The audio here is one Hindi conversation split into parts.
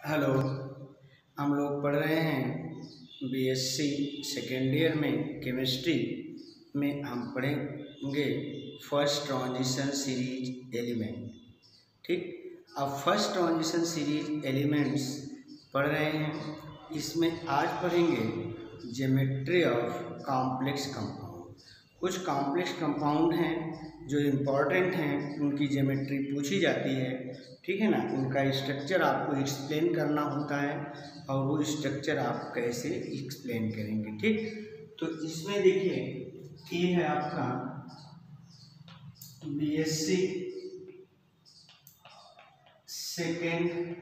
हेलो। हम लोग पढ़ रहे हैं बीएससी सेकेंड ईयर में केमिस्ट्री में हम पढ़ेंगे फर्स्ट ट्रांजिशन सीरीज एलिमेंट। ठीक, अब फर्स्ट ट्रांजिशन सीरीज एलिमेंट्स पढ़ रहे हैं। इसमें आज पढ़ेंगे ज्योमेट्री ऑफ कॉम्प्लेक्स कंपाउंड। कुछ कॉम्प्लेक्स कंपाउंड हैं जो इम्पॉर्टेंट हैं, उनकी ज्योमेट्री पूछी जाती है। ठीक है ना, उनका स्ट्रक्चर आपको एक्सप्लेन करना होता है और वो स्ट्रक्चर आप कैसे एक्सप्लेन करेंगे। ठीक, तो इसमें देखिए ये है आपका बीएससी सेकेंड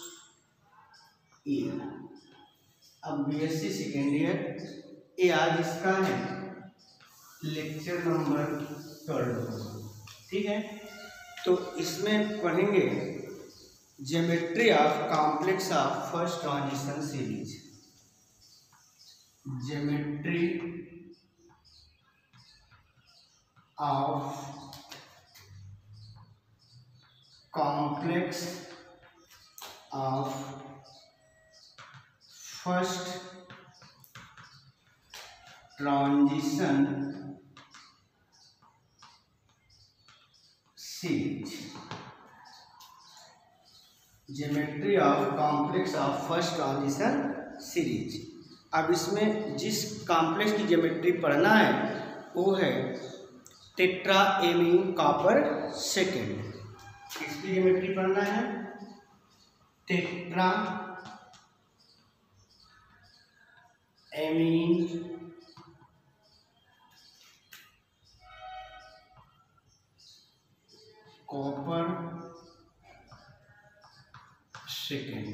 ईयर। अब बीएससी सेकेंड ईयर ये आज इसका है लेक्चर नंबर 12। ठीक है, तो इसमें पढ़ेंगे geometry of complex of first transition series. Geometry of complex of first transition series. Geometry of complex of first transition series. अब इसमें जिस कॉम्प्लेक्स की ज्योमेट्री पढ़ना है वो है टेट्राएमीन कॉपर सेकेंड। इसकी ज्योमेट्री पढ़ना है tetraammine copper second.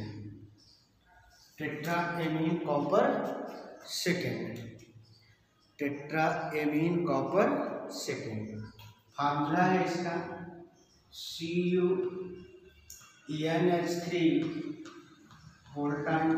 Tetraammine copper second. Tetraammine copper second formula है इसका CuNH3 होल टाइम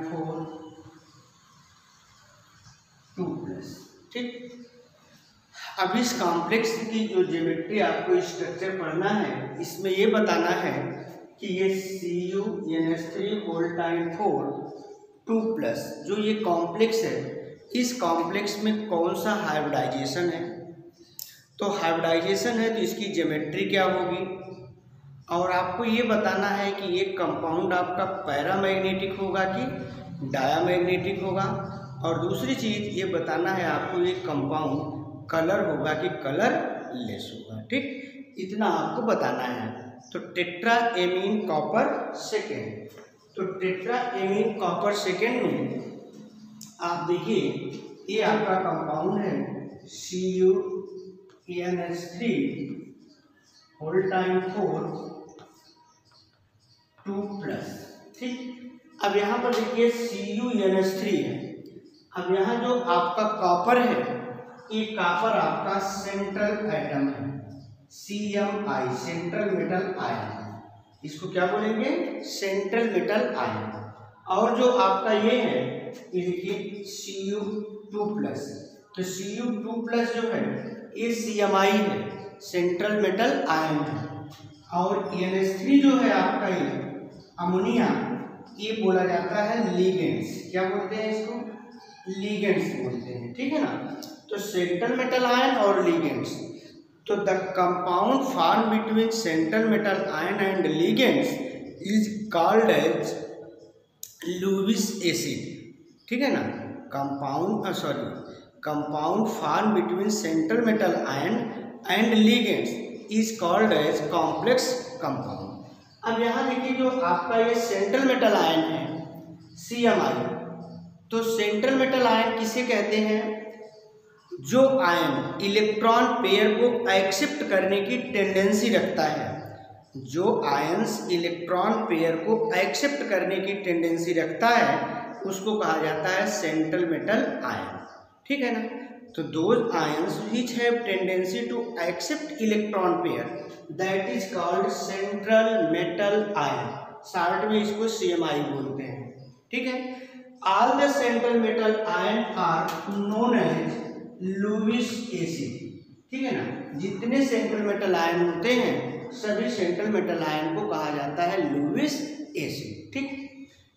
4 2+। ठीक, अब इस कॉम्प्लेक्स की जो ज्योमेट्री आपको स्ट्रक्चर पढ़ना है, इसमें ये बताना है कि ये CuNH3 होल टाइम 4 2+ जो ये कॉम्प्लेक्स है, इस कॉम्प्लेक्स में कौन सा हाइब्रिडाइजेशन है। तो हाइब्रिडाइजेशन है तो इसकी ज्योमेट्री क्या होगी, और आपको ये बताना है कि ये कंपाउंड आपका पैरामैग्नेटिक होगा कि डायामैग्नेटिक होगा, और दूसरी चीज़ ये बताना है आपको ये कंपाउंड कलर होगा कि कलर लेस होगा। ठीक, इतना आपको बताना है। तो टेट्राएमीन कॉपर सेकेंड, तो टेट्राएमीन कॉपर सेकेंड में आप देखिए ये आपका कंपाउंड है CuNH3 होल टाइम 4 2+। ठीक, अब यहाँ पर देखिए CuNH3 है। अब यहाँ जो आपका कॉपर है, ये कॉपर आपका सेंट्रल एटम है, CMI सेंट्रल मेटल आयन। इसको क्या बोलेंगे, सेंट्रल मेटल आयन। और जो आपका ये है ये देखिए Cu2+, तो Cu2+ जो है ये CMI है, सेंट्रल मेटल आयन है। और NH3 जो है आपका ये अमोनिया, ये बोला जाता है लिगेंड्स। क्या बोलते हैं इसको, लिगेंड्स बोलते हैं। ठीक है ना, तो सेंट्रल मेटल आयन और लिगेंड्स। तो the compound form between central metal ion and ligands is called as Lewis acid. ठीक है ना, compound form between central metal ion and ligands is called as complex compound. अब यहाँ देखिए जो आपका ये सेंट्रल मेटल आयन है CMI, तो सेंट्रल मेटल आयन किसे कहते हैं, जो आयन इलेक्ट्रॉन पेयर को एक्सेप्ट करने की टेंडेंसी रखता है। जो आयंस इलेक्ट्रॉन पेयर को एक्सेप्ट करने की टेंडेंसी रखता है उसको कहा जाता है सेंट्रल मेटल आयन। ठीक है ना, तो those ions which have tendency to accept electron pair that is called central metal ion. Short में इसको CMI बोलते हैं। ठीक है, all the central metal ion are known as Lewis acid. ठीक है ना, जितने सेंट्रल मेटल आयन होते हैं सभी सेंट्रल मेटल आयन को कहा जाता है लुईस एसिड। ठीक,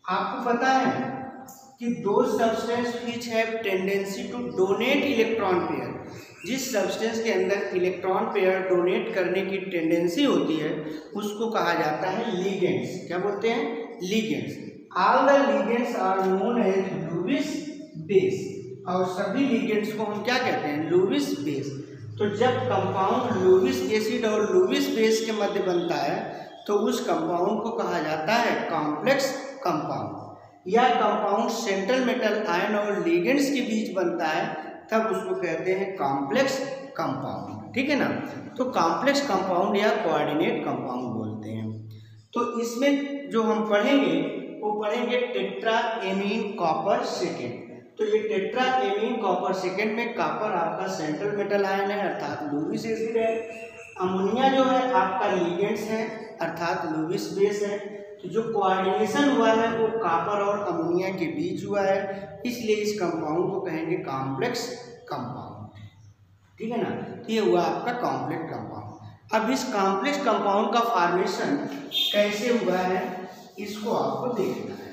आपको पता है कि दो substance which have tendency to donate electron pair, जिस सब्सटेंस के अंदर इलेक्ट्रॉन पेयर डोनेट करने की टेंडेंसी होती है उसको कहा जाता है लिगेंड्स। क्या बोलते हैं? Ligands. All the ligands are known as Lewis base, और सभी लिगेंड्स को हम क्या कहते हैं? Lewis base. तो जब कंपाउंड लुईस एसिड और लुईस बेस के मध्य बनता है तो उस कंपाउंड को कहा जाता है कॉम्प्लेक्स कंपाउंड। या कंपाउंड सेंट्रल मेटल आयन और लिगेंड्स के बीच बनता है तब उसको कहते हैं कॉम्प्लेक्स कंपाउंड। ठीक है ना? तो कॉम्प्लेक्स कंपाउंड या कोऑर्डिनेट कंपाउंड बोलते हैं। तो इसमें जो हम पढ़ेंगे वो पढ़ेंगे टेट्राएमीन कॉपर सेकेंड। तो ये टेट्राएमीन कॉपर सेकेंड में कॉपर आपका सेंट्रल मेटल आयन है अर्थात लुईस एसिड है, अमोनिया जो है आपका लिगेंड्स है अर्थात लुईस बेस है। तो जो कोऑर्डिनेशन हुआ है वो कॉपर और अमोनिया के बीच हुआ है, इसलिए इस कंपाउंड को कहेंगे कॉम्प्लेक्स कंपाउंड। ठीक है ना? तो ये हुआ आपका कॉम्प्लेक्स कंपाउंड। अब इस कॉम्प्लेक्स कंपाउंड का फॉर्मेशन कैसे हुआ है इसको आपको देखना है।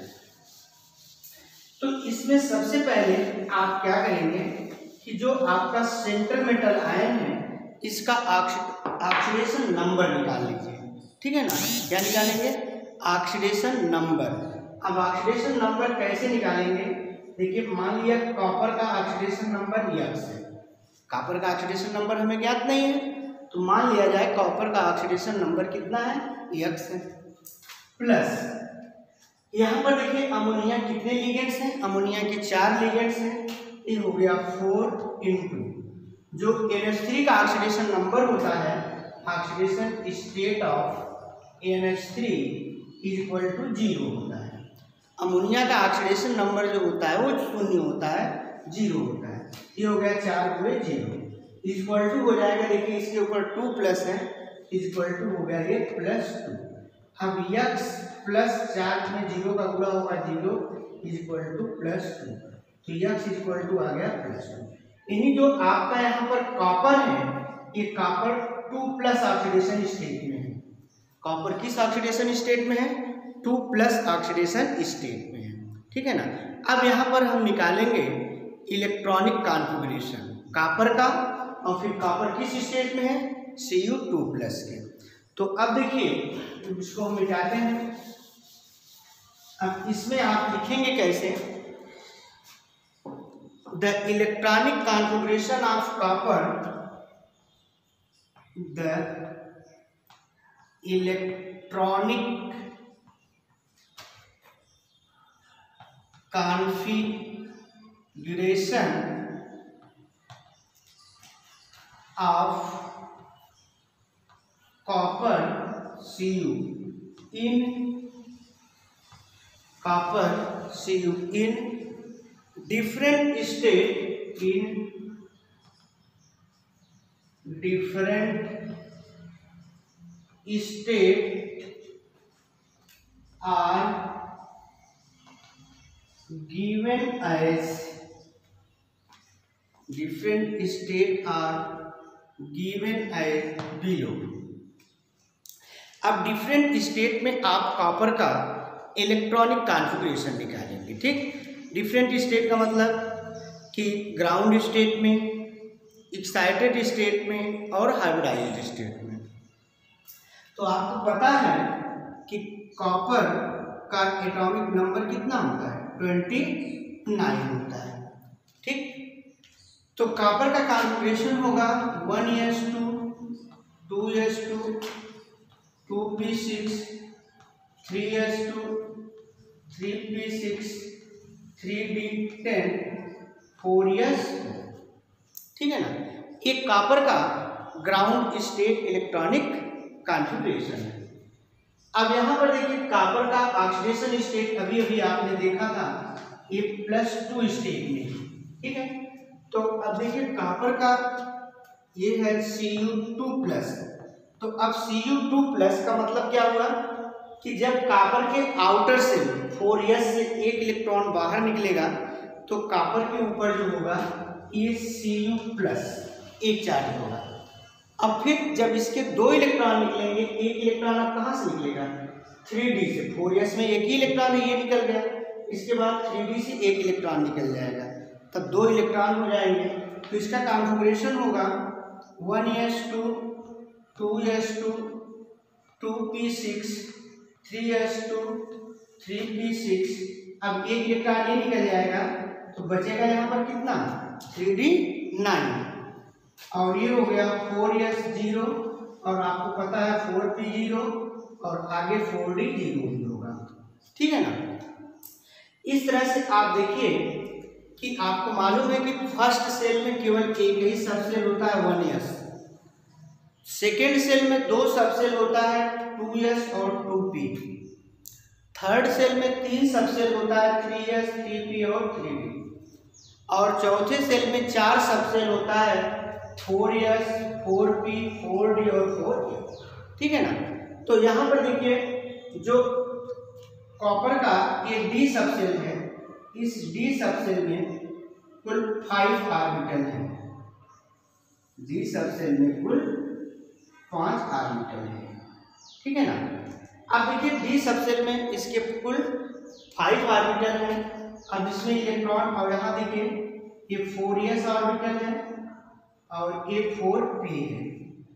तो इसमें सबसे पहले आप क्या करेंगे कि जो आपका सेंट्रल मेटल आयन है इसका ऑक्सीडेशन नंबर निकाल लीजिए। ठीक है ना? क्या निकालेंगे? Oxidation number. अब ऑक्सीडेशन नंबर कैसे निकालेंगे? देखिए, मान लिया कॉपर का ऑक्सीडेशन नंबर X है। कॉपर का ऑक्सीडेशन नंबर हमें ज्ञात नहीं है, तो मान लिया जाए कॉपर का ऑक्सीडेशन नंबर कितना है? X है। प्लस यहाँ पर देखिए अमोनिया कितने लिगेंड्स हैं? अमोनिया के 4 लिगेंड्स हैं। ये हो गया 4 इंटू जो NH3 का ऑक्सीडेशन नंबर होता है, oxidation state of NH3 equal to 0 होता है। अमोनिया का ऑक्सीडेशन नंबर जो होता है वो 0 होता है, 0 होता है। ये हो गया 4 गुणे 0 इक्वल टू हो जाएगा, देखिए इसके ऊपर 2 प्लस है, इक्वल टू हो गया ये +2। अब X प्लस 4 में 0 का गुणा होगा 0 इक्वल टू +2, तो X इक्वल टू आ गया +2। यानी जो आपका यहाँ पर कॉपर है ये कॉपर 2+ ऑक्सीडेशन स्टेट में है। कॉपर किस ऑक्सीडेशन स्टेट में है? 2+ ऑक्सीडेशन स्टेट में है। ठीक है ना? अब यहाँ पर हम निकालेंगे इलेक्ट्रॉनिक कॉन्फ़िगरेशन कॉपर का, और फिर कॉपर किस स्टेट में है? Cu2+ के। तो अब देखिए इसको हम मिटाते हैं। अब इसमें आप लिखेंगे कैसे? The electronic configuration of copper, the electronic configuration of copper Cu in different state are given as below। अब डिफरेंट स्टेट में आप कॉपर का इलेक्ट्रॉनिक कॉन्फ़िगरेशन निकालेंगे। ठीक, डिफरेंट स्टेट का मतलब कि ग्राउंड स्टेट में, एक्साइटेड स्टेट में और हाइब्रिडाइज्ड स्टेट में। तो आपको पता है कि कॉपर का एटॉमिक नंबर कितना होता है? 29 होता है। ठीक, तो कॉपर का कॉन्फ़िगरेशन होगा 1s2 2s2 2p6 3s2 3p6 3d10 4s। ठीक है ना? ये कॉपर का ग्राउंड स्टेट इलेक्ट्रॉनिक कॉन्फ़िगरेशन है। अब यहाँ पर देखिए कॉपर का ऑक्सीडेशन स्टेट अभी अभी आपने देखा था ये +2 स्टेट में। ठीक है, तो अब देखिए कॉपर का ये है Cu2+। तो अब Cu2+ का मतलब क्या हुआ कि जब कॉपर के आउटर से 4s से एक इलेक्ट्रॉन बाहर निकलेगा तो कॉपर के ऊपर जो होगा ये Cu+ एक चार्ज होगा। अब फिर जब इसके 2 इलेक्ट्रॉन निकलेंगे, एक इलेक्ट्रॉन अब कहाँ से निकलेगा? 3d से 4s में एक ही इलेक्ट्रॉन है, ये निकल गया। इसके बाद 3d से एक इलेक्ट्रॉन निकल जाएगा, तब 2 इलेक्ट्रॉन हो जाएंगे। तो इसका कॉन्फ़िगरेशन होगा 1s2 2s2 2p6 3s2 3p6। अब एक इलेक्ट्रॉन ये निकल जाएगा, तो बचेगा यहाँ पर कितना 3d 9, और ये हो गया 4s0, और आपको पता है 4p0, और आगे 4d 0 ही होगा। ठीक है ना। इस तरह से आप देखिए कि आपको मालूम है कि फर्स्ट सेल में केवल एक ही सबसेल होता है 1s, सेकेंड सेल में 2 सबसेल होता है 2s और 2p, थर्ड सेल में 3 सबसेल होता है 3s 3p और 3d, और चौथे सेल में 4 सबसेल होता है 4s 4p 4d और 4p। ठीक है ना। तो यहाँ पर देखिए जो कॉपर का ये d सबसेल है, इस d सबसेल में कुल 5 ऑर्बिटल हैं, d सबसेल में कुल 5 ऑर्बिटल हैं। ठीक है ना। अब देखिए d सबसेल में इसके कुल 5 ऑर्बिटल हैं। अब इसमें इलेक्ट्रॉन, और यहाँ देखिए ये 4s ऑर्बिटल है और ये 4p है,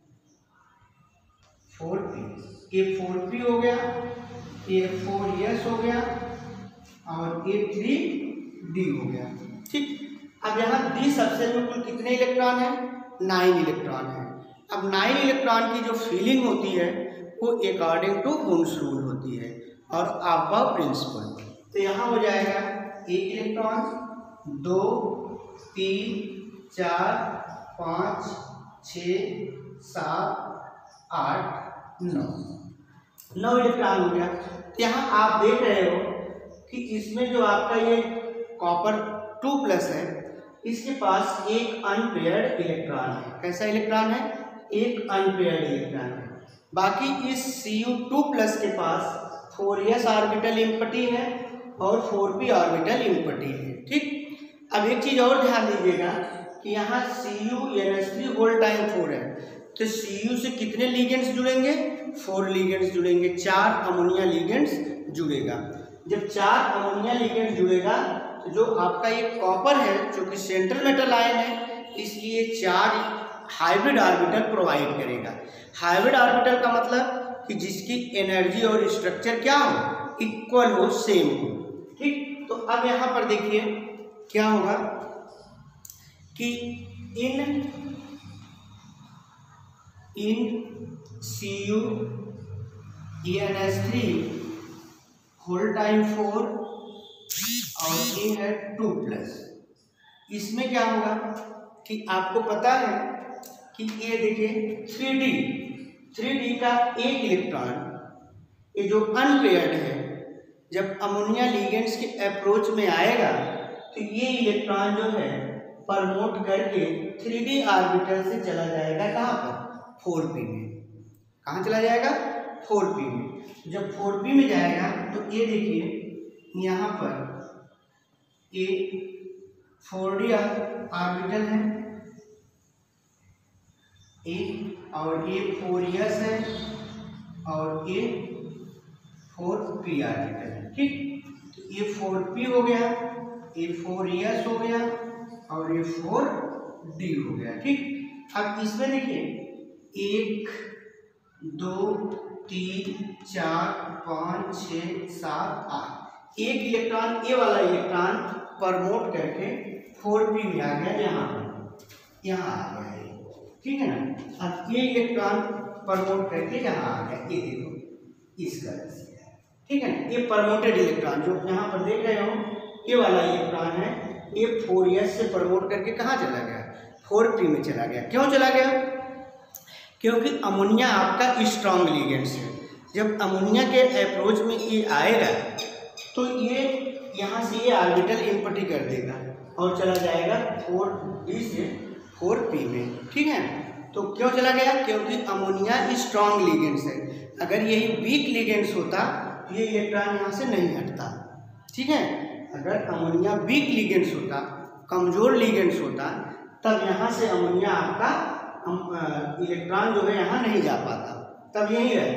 4p, ये 4p हो गया, ये 4s हो गया, और ये 3d हो गया। ठीक। अब यहाँ d सबसेल में कुल कितने इलेक्ट्रॉन हैं 9 इलेक्ट्रॉन हैं। अब 9 इलेक्ट्रॉन की जो फीलिंग होती है वो अकॉर्डिंग टू वुन्स रूल होती है और अबव प्रिंसिपल। तो यहाँ हो जाएगा 1 इलेक्ट्रॉन 2 3 4 5 6 7 8 9 इलेक्ट्रॉन हो गया। तो यहाँ आप देख रहे हो कि इसमें जो आपका ये कॉपर 2+ है, इसके पास एक अनपेयर्ड इलेक्ट्रॉन है। कैसा इलेक्ट्रॉन है? एक अनपेयर्ड इलेक्ट्रॉन है। बाकी इस Cu2+ के पास 4s ऑर्बिटल एम्प्टी है और 4p ऑर्बिटल एम्प्टी है। ठीक। अब एक चीज और ध्यान दीजिएगा कि यहाँ CuNH3 होल टाइम 4 है, तो Cu से कितने लिगेंड्स जुड़ेंगे? 4 लिगेंड्स जुड़ेंगे, 4 अमोनिया लिगेंड्स जुड़ेगा। जब 4 अमोनिया लिगेंड्स जुड़ेगा तो जो आपका ये कॉपर है जो कि सेंट्रल मेटल आयन है, इसलिए 4 हाइब्रिड ऑर्बिटल प्रोवाइड करेगा। हाइब्रिड ऑर्बिटल का मतलब कि जिसकी एनर्जी और स्ट्रक्चर क्या हो? इक्वल हो, सेम हो। ठीक। तो अब यहाँ पर देखिए क्या होगा कि इन CuNH3 होल टाइम 4 और ये है 2+, इसमें क्या होगा कि आपको पता है कि ये देखिए 3D का एक इलेक्ट्रॉन, ये जो अनपेयर्ड है, जब अमोनिया लिगेंड्स के अप्रोच में आएगा तो ये इलेक्ट्रॉन जो है प्रमोट करके 3D ऑर्बिटल से चला जाएगा कहाँ पर? 4p में। कहाँ चला जाएगा? 4p में। जब 4p में जाएगा तो ये देखिए यहाँ पर ये 4d ऑर्बिटल है एक, और ये 4s है और ये 4p ऑर्बिटल है। ठीक। तो ये 4p हो गया, ये 4s हो गया और ये 4d हो गया। ठीक। अब इसमें देखिए 1 2 3 4 5 6 7 8, एक इलेक्ट्रॉन, ये वाला इलेक्ट्रॉन प्रमोट करके 4p में आ गया, यहाँ आ गया ये। ठीक है ना। अब ये इलेक्ट्रॉन प्रमोट करके यहाँ आ गया, ये देखो इस तरह से। ठीक है ना। ये प्रमोटेड इलेक्ट्रॉन जो यहाँ पर देख रहे हो, ये वाला इलेक्ट्रॉन है, ये 4s से प्रमोट करके कहाँ चला गया? 4p में चला गया। क्यों चला गया? क्योंकि अमोनिया आपका स्ट्रॉन्ग लिगेंड्स है। जब अमोनिया के अप्रोच में ये आएगा तो ये यहाँ से ये ऑर्बिटल एम्प्टी कर देगा और चला जाएगा 4d से 4p में। ठीक है। तो क्यों चला गया? क्योंकि अमोनिया स्ट्रॉन्ग लिगेंड्स है। अगर यही वीक लिगेंड्स होता तो ये इलेक्ट्रॉन यहाँ से नहीं हटता। ठीक है। अगर अमोनिया वीक लिगेंड्स होता, कमजोर लिगेंड्स होता, तब यहाँ से अमोनिया आपका इलेक्ट्रॉन जो है यहाँ नहीं जा पाता, तब यही रहता।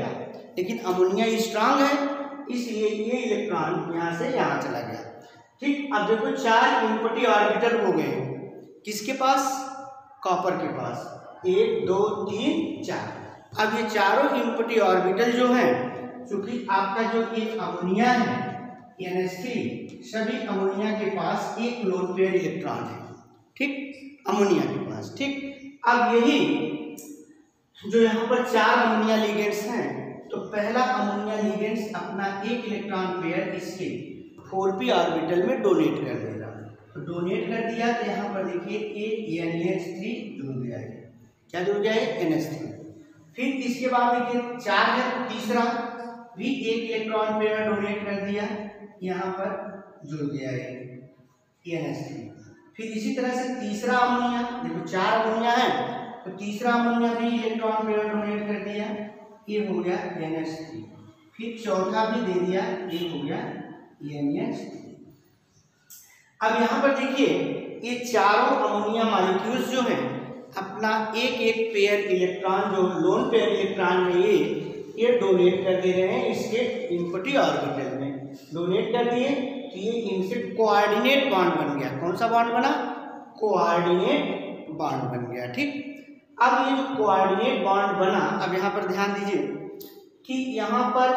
लेकिन अमोनिया स्ट्रांग है, इसलिए ये इलेक्ट्रॉन यहाँ से यहाँ चला गया। ठीक, अब देखो 4 इम्पटी ऑर्बिटल हो गए किसके पास, कॉपर के पास, 1 2 3 4। अब ये चारों इम्पटी ऑर्बिटल जो है, क्योंकि आपका जो ये अमोनिया है NH3, सभी अमोनिया के पास एक लोन पेयर इलेक्ट्रॉन है। ठीक, अमोनिया के पास। ठीक, अब यही जो यहाँ पर 4 अमोनिया लिगेंड्स हैं, तो पहला अमोनिया लिगेंड्स अपना एक इलेक्ट्रॉन पेयर इसके 4p ऑर्बिटल में डोनेट कर देगा। तो डोनेट कर दिया तो यहाँ पर देखिए एक NH3 जुड़ गया है। क्या जुड़ गया है, NH3। फिर इसके बाद देखिए 4 है, तो तीसरा भी एक इलेक्ट्रॉन पेयर डोनेट कर दिया, यहाँ पर जुड़ गया है NH3। फिर इसी तरह से तीसरा अमोनिया, देखो 4 अमोनिया है, तो तीसरा अमोनिया भी इलेक्ट्रॉन पेयर डोनेट कर दिया, ये हो गया NH3। फिर चौथा भी दे दिया, ये हो गया NH3। अब यहाँ पर देखिए ये चारों अमोनिया मॉलिक्यूल्स जो हैं अपना एक एक पेयर इलेक्ट्रॉन, जो लोन पेयर इलेक्ट्रॉन है ये डोनेट कर दे रहे हैं इसके इम्पटी ऑर्बिटल में। डोनेट कर दिए तो ये इनसे कोऑर्डिनेट बॉन्ड बन गया। कौन सा बॉन्ड बना, कोऑर्डिनेट बॉन्ड बन गया। ठीक, अब ये जो कोऑर्डिनेट बॉन्ड बना, अब यहाँ पर ध्यान दीजिए कि यहाँ पर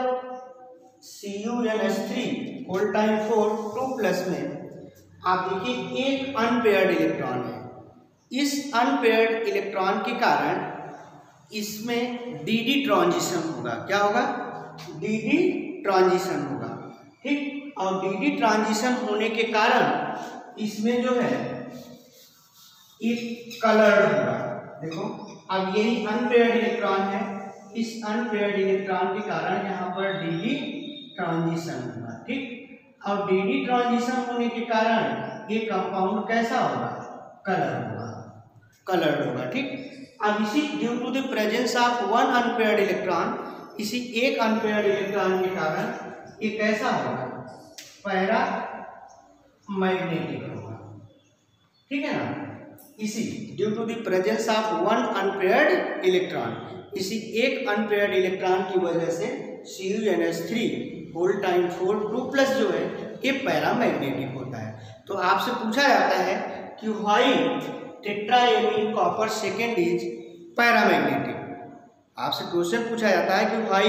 CuNH3 होल टाइम 4 2+ में आप देखिए एक अनपेयर्ड इलेक्ट्रॉन है। इस अनपेयर्ड इलेक्ट्रॉन के कारण इसमें dd ट्रांजिशन होगा। क्या होगा, dd ट्रांजिशन होगा। ठीक, और dd ट्रांजिशन होने के कारण इसमें जो है एक कलर्ड होगा। देखो अब यही अनपेयर्ड इलेक्ट्रॉन है, इस अनपेयर्ड इलेक्ट्रॉन के कारण यहाँ पर dd ट्रांजिशन होगा। ठीक, और dd ट्रांजिशन होने के कारण ये कंपाउंड कैसा होगा, कलर होगा, कलर्ड होगा। ठीक, अब इसी due to the presence of one unpaired electron, इसी एक अनपेयर्ड इलेक्ट्रॉन के कारण ये कैसा होगा, पैरा मैग्नेटिक होगा। ठीक है ना, इसी due to the presence of one unpaired electron, इसी एक अनपेयर्ड इलेक्ट्रॉन की वजह से CuNH3 होल टाइम 4 2+ जो है ये पैरामैग्नेटिक होता है। तो आपसे पूछा जाता है कि why tetraammine copper second is paramagnetic. आपसे क्वेश्चन पूछा जाता है कि why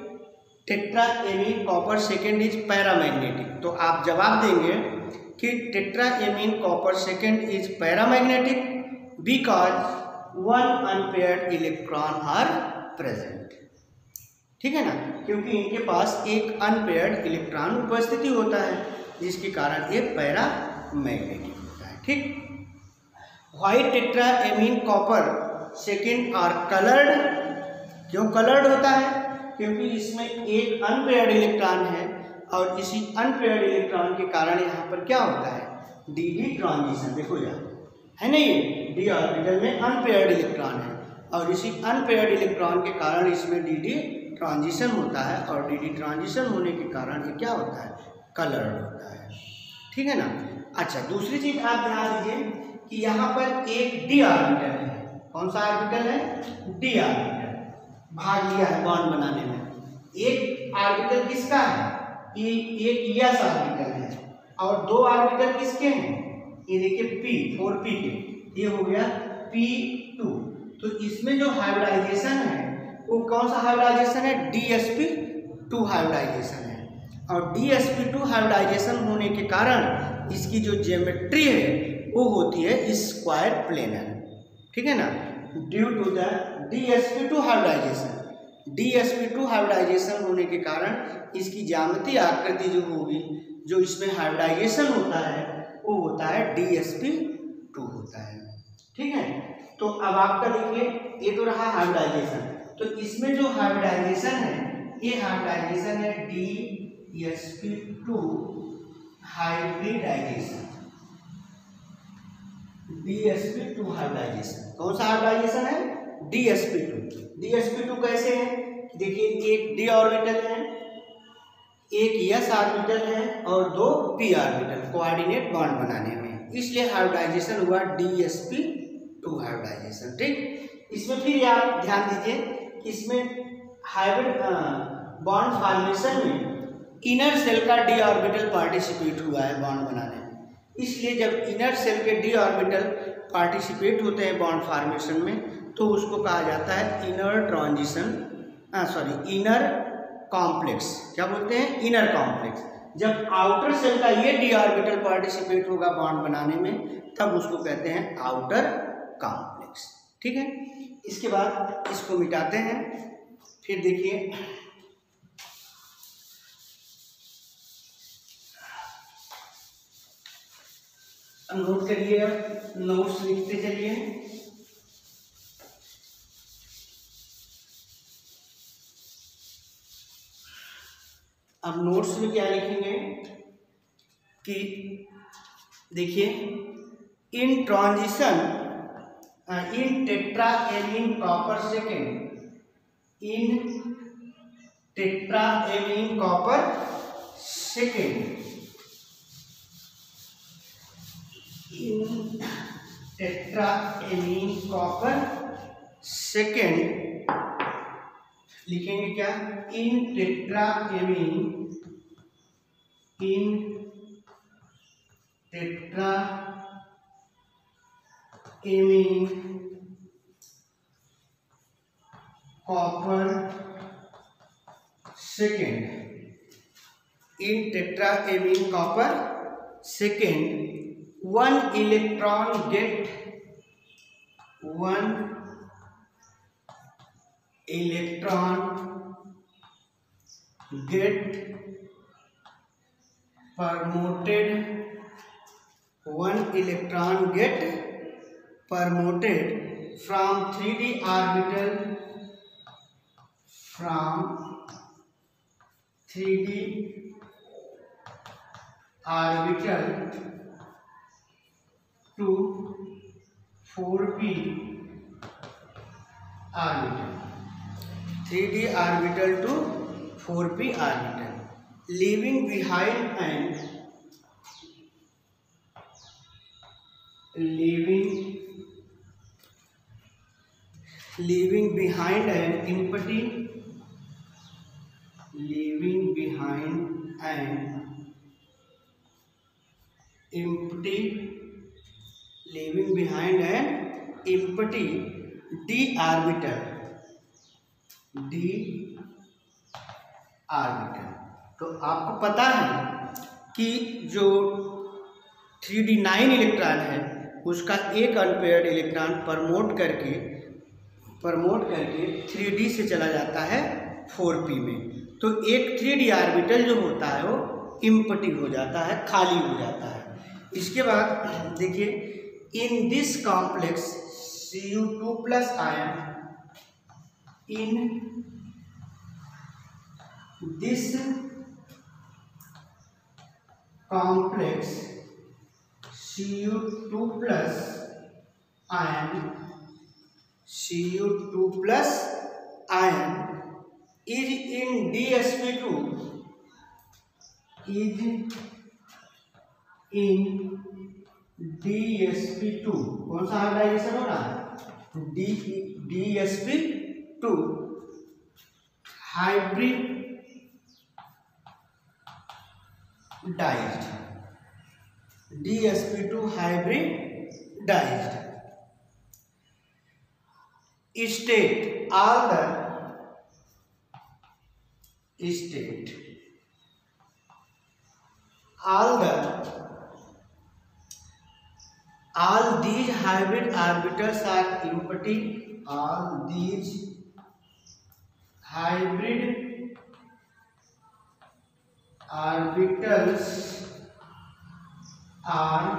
tetraammine copper second is paramagnetic, तो आप जवाब देंगे कि tetraammine copper second is paramagnetic because one unpaired electron are present. ठीक है ना, क्योंकि इनके पास एक अनपेयर्ड इलेक्ट्रॉन उपस्थिति होता है जिसके कारण ये पैरामैग्नेटिक होता है। ठीक, white tetraammine copper second are coloured. क्यों कलर्ड होता है, क्योंकि इसमें एक अनपेयर्ड इलेक्ट्रॉन है और इसी अनपेयर्ड इलेक्ट्रॉन के कारण यहाँ पर क्या होता है, dd ट्रांजिशन। देखो यहाँ है ना, ये d ऑर्बिटल में अनपेयर्ड इलेक्ट्रॉन है और इसी अनपेयर्ड इलेक्ट्रॉन के कारण इसमें dd ट्रांजिशन होता है और dd ट्रांजिशन होने के कारण ये क्या होता है, कलर्ड होता है। ठीक है ना। अच्छा, दूसरी चीज आप ध्यान दीजिए कि यहाँ पर एक d ऑर्बिटल है। कौन सा ऑर्बिटल है, d ऑर्बिटल, भाग लिया है बॉन्ड बनाने में। एक ऑर्बिटल किसका है, ये एक s ऑर्बिटल है और 2 ऑर्बिटल किसके हैं, ये देखिए p 4p के, ये हो गया p2। तो इसमें जो हाइब्रिडाइजेशन है वो कौन सा हाइब्रिडाइजेशन है, dsp2 हाइब्रिडाइजेशन है। और dsp2 हाइब्रिडाइजेशन होने के कारण इसकी जो ज्योमेट्री है वो होती है स्क्वायर प्लेनर। ठीक है ना, due to the dsp2 hybridization, dsp2 hybridization होने के कारण इसकी ज्यामितीय आकृति जो होगी, जो इसमें हाइब्रिडाइजेशन होता है वो होता है dsp2 होता है। ठीक है, तो अब आपका देखिए ये तो रहा हाइब्रिडाइजेशन, तो इसमें जो हाइब्रिडाइजेशन है ये हाइब्रिडाइजेशन है dsp2 हाइब्रिडाइजेशन, dsp2 हाइब्रिडाइजेशन। कौन सा हाइब्रिडाइजेशन है, dsp2। dsp2 कैसे है, देखिए एक d ऑर्बिटल है, एक s ऑर्बिटल है और 2 p ऑर्बिटल कोऑर्डिनेट बॉन्ड बनाने में, इसलिए हाइब्रिडाइजेशन हुआ dsp2 हाइब्रिडाइजेशन। ठीक, इसमें फिर आप ध्यान दीजिए कि इसमें हाइब्रिड बॉन्ड फॉर्मेशन में इनर सेल का डी ऑर्बिटल पार्टिसिपेट हुआ है बॉन्ड बनाने में, इसलिए जब इनर सेल के डी ऑर्बिटल पार्टिसिपेट होते हैं बॉन्ड फॉर्मेशन में तो उसको कहा जाता है इनर इनर कॉम्प्लेक्स। क्या बोलते हैं? Inner complex. जब आउटर सेल का ये डी ऑर्बिटल पार्टिसिपेट होगा बॉन्ड बनाने में तब उसको कहते हैं आउटर कॉम्प्लेक्स। ठीक है, इसके बाद इसको मिटाते हैं। फिर देखिए नोट करिए, अब नोट्स लिखते चलिए। अब नोट्स में क्या लिखेंगे कि देखिए in transition in tetraammine copper second, in tetraammine copper second, in tetraammine copper second लिखेंगे क्या? In tetraammine, in tetraammine copper second, in tetraammine copper second one electron get promoted from 3d orbital to 4p orbital, 3d orbital to 4p orbital, leaving behind an empty d orbital, तो आपको पता है कि जो 3d9 इलेक्ट्रॉन है उसका एक अनपेयर्ड इलेक्ट्रॉन प्रमोट करके 3d से चला जाता है 4p में, तो एक 3d ऑर्बिटल जो होता है वो इम्पटी हो जाता है, खाली हो जाता है। इसके बाद देखिए in this complex Cu2 plus ion, in this complex Cu2 plus ion is in DsP2, DsP2 कौन सा हाइब्रिडाइजेशन हो रहा है? DsP2 hybridized, DsP2 hybridized state all these hybrid orbitals are empty, all these hybrid orbitals are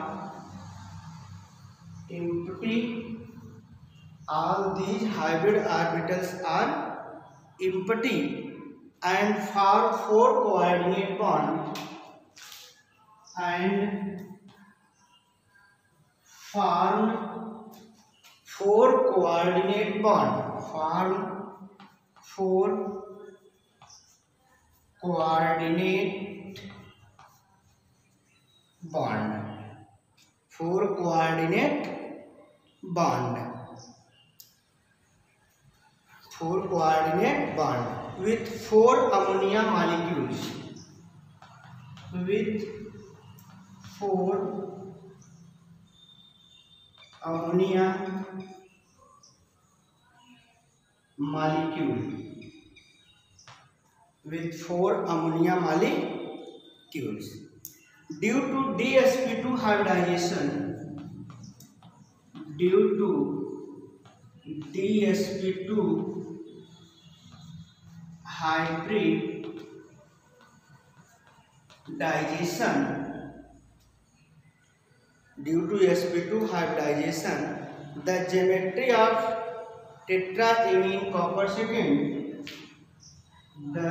empty, all these hybrid orbitals are empty and form four coordinate bonds and form four coordinate bond, form four coordinate bond, four coordinate bond, four coordinate bond with 4 ammonia molecules, with 4 ammonia molecule, with 4 ammonia molecules. Due to DsP2 hybridization, due to DsP2 hybridization, due to sp2 hybridization, the geometry of tetraamine copper second, the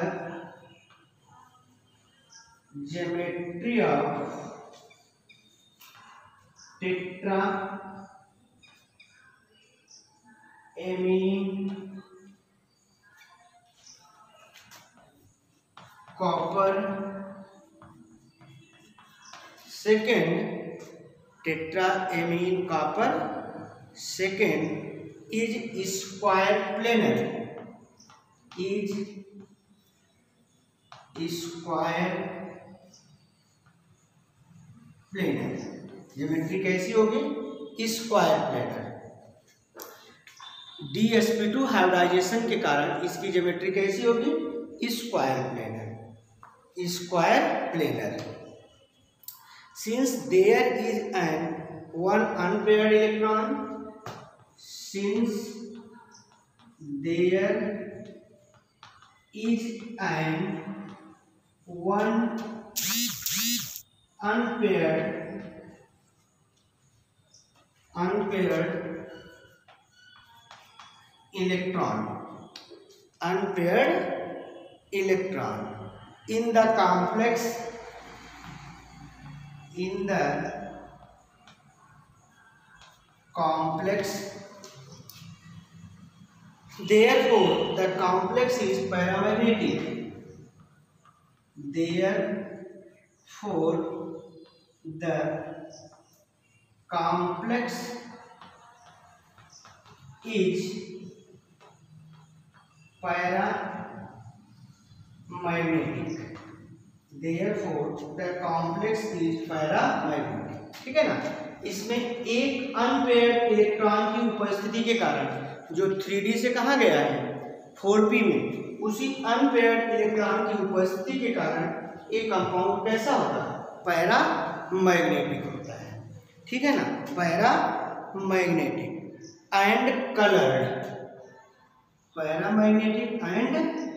geometry of tetraamine copper second, tetraamine copper second is square planar, is square planar. Geometry कैसी होगी? Square planar. DsP2 हाइब्रिडाइजेशन के कारण इसकी ज्योमेट्री कैसी होगी? Square planar, square planar. Since there is an one unpaired electron, since there is an one unpaired electron in the complex, therefore the complex is paramagnetic, therefore the complex is paramagnetic, therefore the complex is paramagnetic। ठीक है ना? इसमें एक अनपेयर्ड इलेक्ट्रॉन की उपस्थिति के कारण जो 3D से कहा गया है 4p में, उसी अनपेयर्ड इलेक्ट्रॉन की उपस्थिति के कारण एक कंपाउंड कैसा होता है? पैरामैग्नेटिक होता है। ठीक है ना? Paramagnetic and coloured, paramagnetic and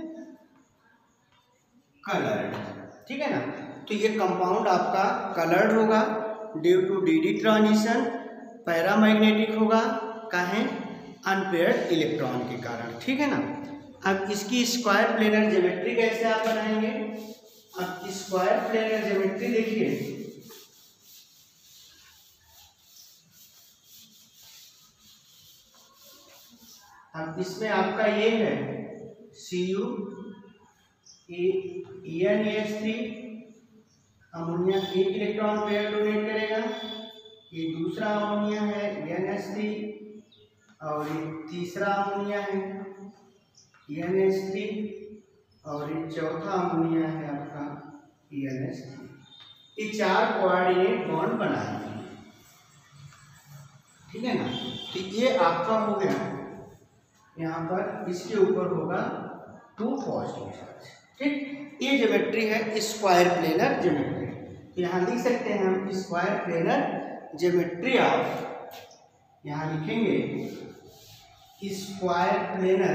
coloured. ठीक है ना? तो ये कंपाउंड आपका कलर्ड होगा due to dd transition, paramagnetic होगा काहे? अनपेयर्ड इलेक्ट्रॉन के कारण। ठीक है ना? अब इसकी स्क्वायर प्लेनर ज्योमेट्री कैसे आप बनाएंगे? अब स्क्वायर प्लेनर ज्योमेट्री देखिए, अब इसमें आपका ये है Cu NH3 अमोनिया एक इलेक्ट्रॉन पेयर डोनेट करेगा, ये दूसरा अमोनिया है NH3 और ये तीसरा अमोनिया है NH3 और ये चौथा अमोनिया है आपका NH3। ये 4 कोऑर्डिनेट बॉन्ड बनाएंगे। ठीक है ना? तो ये आपका हो गया, यहाँ पर इसके ऊपर होगा 2 पॉजिटिव चार्ज। ठीक, ये ज्योमेट्री है स्क्वायर प्लेनर ज्योमेट्री। तो यहाँ लिख सकते हैं हम स्क्वायर प्लेनर ज्योमेट्री ऑफ, यहाँ लिखेंगे square planar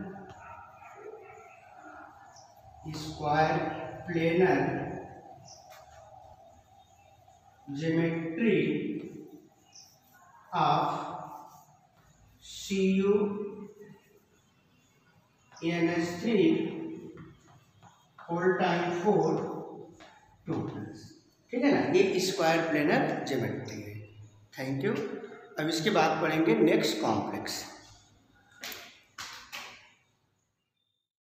geometry of Cu NH3 whole time 4 2 plus. ठीक है ना? ये स्क्वायर प्लेनर ज्योमेट्री है। Thank you. अब इसके बाद पढ़ेंगे नेक्स्ट कॉम्प्लेक्स।